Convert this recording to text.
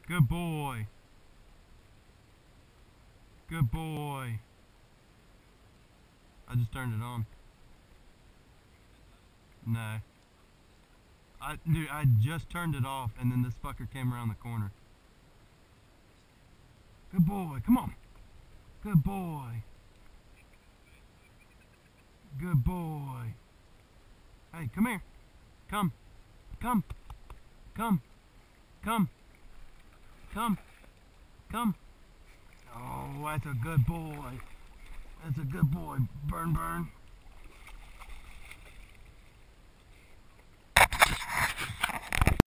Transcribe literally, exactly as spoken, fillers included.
Good boy. Good boy. I just turned it on. No. I dude, I just turned it off and then this fucker came around the corner. Good boy, come on. Good boy. Good boy. Hey, come here. Come. Come. Come. Come. Come. Come. Oh, that's a good boy. That's a good boy. Burn, burn.